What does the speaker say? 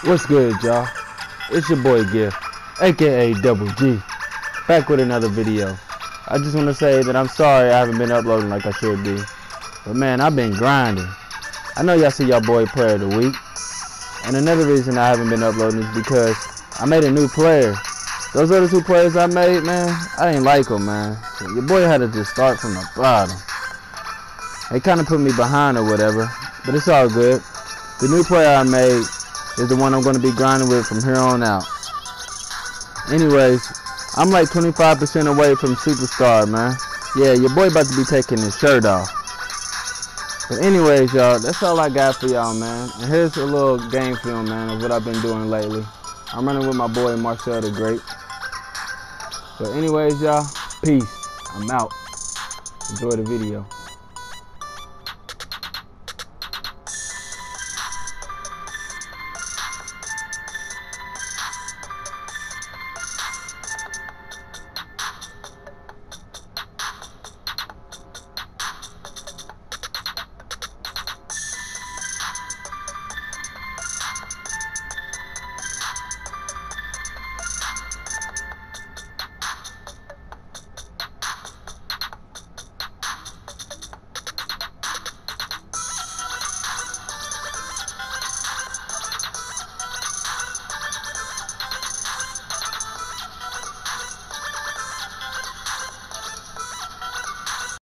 What's good, y'all? It's your boy Gift, aka Double G, back with another video. I just want to say that I'm sorry I haven't been uploading like I should be, but man, I've been grinding. I know y'all see y'all boy Player of the Week, and another reason I haven't been uploading is because I made a new player. Those other two players I made, man, I didn't like them, man. So your boy had to just start from the bottom. They kind of put me behind or whatever, but it's all good. The new player I made is the one I'm going to be grinding with from here on out. Anyways, I'm like 25% away from Superstar, man. Yeah, your boy about to be taking his shirt off. But anyways, y'all, that's all I got for y'all, man. And here's a little game film, man, of what I've been doing lately. I'm running with my boy Marcel the Great. But anyways, y'all, peace. I'm out. Enjoy the video.